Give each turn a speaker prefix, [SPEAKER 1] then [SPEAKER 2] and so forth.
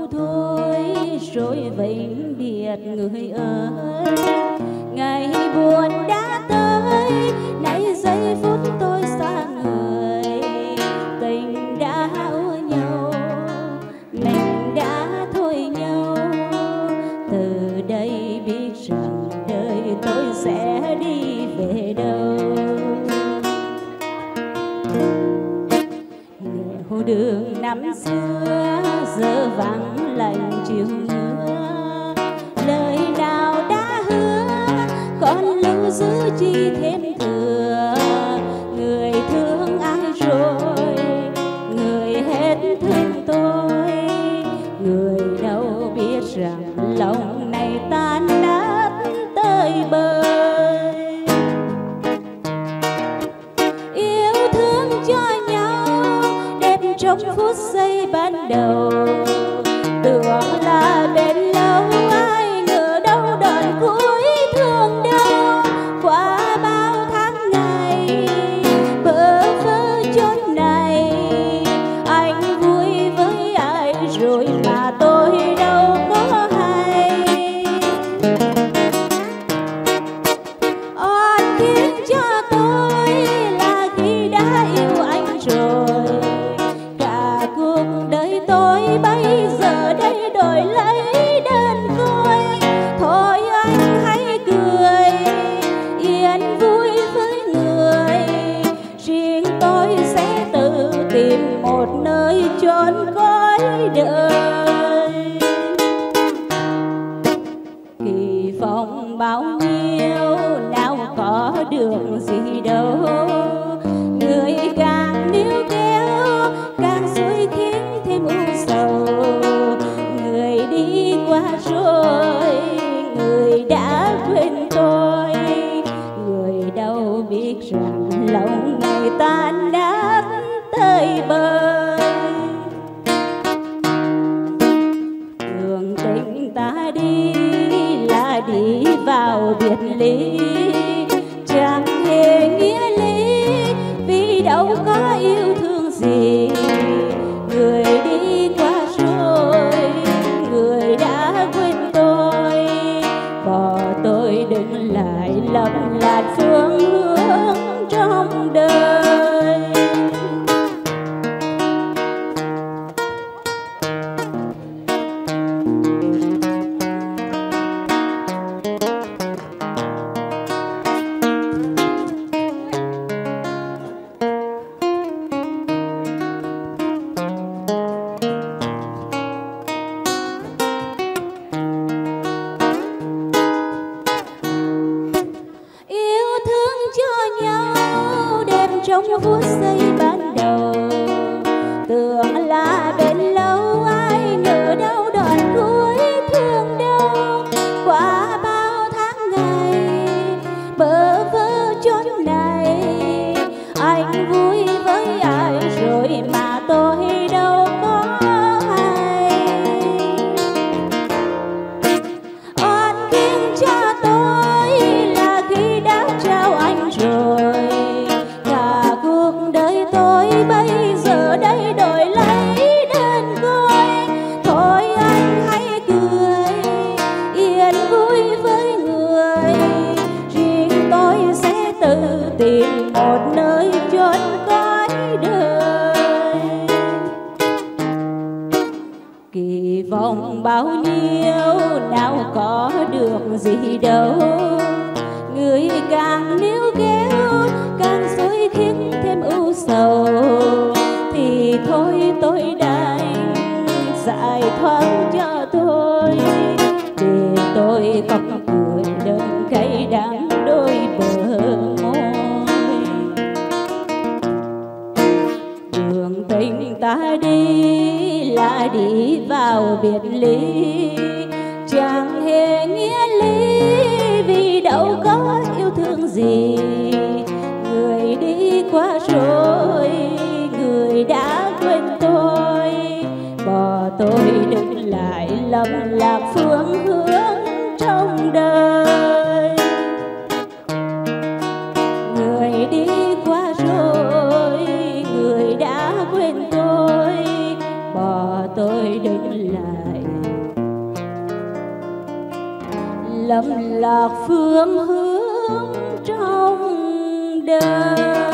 [SPEAKER 1] thôi rồi vĩnh biệt người ơi. Ngày buồn đã tới, nay giây phút tôi xa người. Tình đã úa nhau, mình đã thôi nhau. Từ đây biết rằng đời tôi sẽ đi về đâu. Nghèo đường năm xưa giờ vắng lạnh chiều mưa. Lời nào đã hứa còn lưu giữ chi thêm thừa. Người thương ai rồi, người hết thương tôi. Người đâu biết rằng lòng này tan nát tới bời. Yêu thương cho nhau đẹp trong phút giây ban đầu. Tưởng là bên lâu, ai ngờ đâu đoạn cuối thương đau. Qua bao tháng ngày bơ vơ chốn này, anh vui với ai rồi mà tôi đâu có hay. Oan khiến cho tôi là khi đã yêu anh rồi. Cả cuộc đời tôi bây giờ đây đổi lấy đơn côi. Thôi anh hãy cười yên vui với người. Riêng tôi sẽ tự tìm một nơi chốn cõi đời. Kỳ vọng bao nhiêu nào có được gì đâu. Người càng níu kéo càng dối khiến thêm u sầu. Người đi qua rồi, người đã quên tôi. Người đâu biết rằng lòng người tan nát tới bời. Đường tình ta đi là đi vào biệt ly. Chẳng hề nghĩa lý vì đâu có yêu thương gì. Người đi qua rồi, người đã quên tôi. Bỏ tôi đứng lại lấp lạt phương hướng trong đời. Trong phút giây ban đầu tưởng là bên lâu, ai ngờ đâu đoạn cuối thương đau. Qua bao tháng ngày bơ vơ chốn này, anh vui với ai rồi mà tôi đâu có hay. Oan khiến cho tôi là khi đã trao anh rồi. Bây giờ đây đổi lấy đơn côi. Thôi anh hãy cười yên vui với người. Riêng tôi sẽ tự tìm một nơi chốn cõi đời. Kỳ vọng bao nhiêu nào có được gì đâu. Người càng níu kéo càng dối khiến thêm u sầu. Thì thôi tôi đành giải thoát cho tôi, để tôi khóc cười đừng cay đắng đôi bờ môi. Đường tình ta đi là đi vào biệt ly. Chẳng hề nghĩa lý vì đâu có yêu thương gì. Người đi qua rồi, người đã quên tôi. Bỏ tôi đứng lại lầm lạc phương hướng trong đời. Người đi qua rồi, người đã quên tôi. Bỏ tôi đứng lại lầm lạc phương hướng trong đời.